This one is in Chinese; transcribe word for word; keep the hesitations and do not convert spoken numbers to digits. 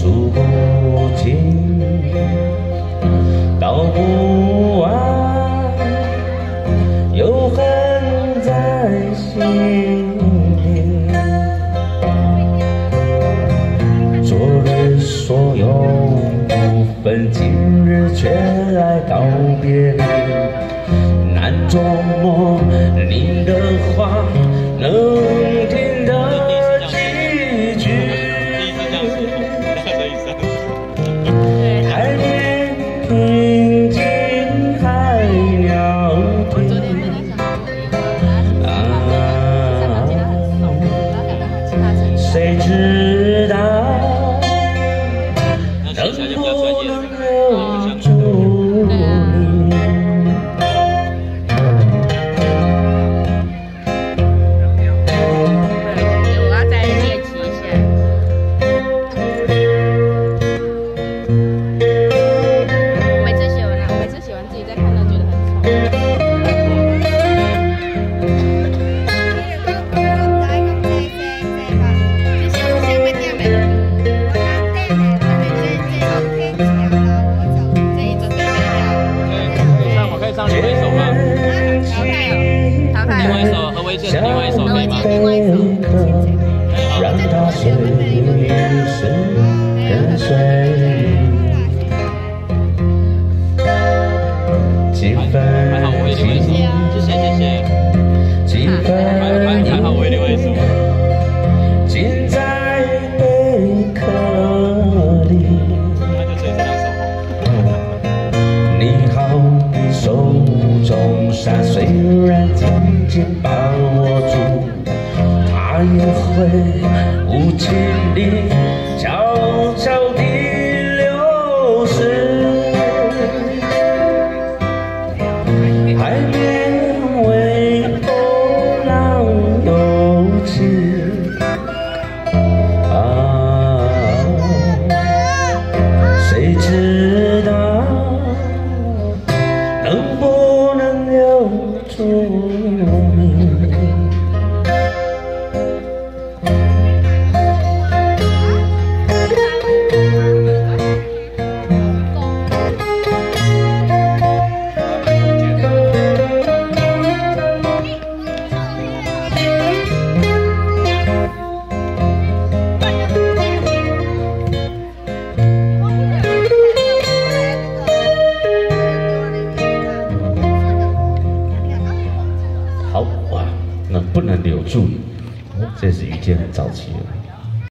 数不尽，道不完，有恨在心里。昨日所有不分，今日却来告别离，难琢磨你的话能听得几句。海面平静，海鸟听，啊，谁知道能不能留住你？ 另外一首可以吗？ 让它随时跟随，几分还好我会另外一首，谢谢谢谢。 几分还好我会另外一首。 尽在贝壳里。你好比手中沙，虽然紧紧把握住，它也会无情地悄悄地流失。海面微风浪有起，啊，谁知道能不能留住你？好哇，能不能留住？这是一件很早期的。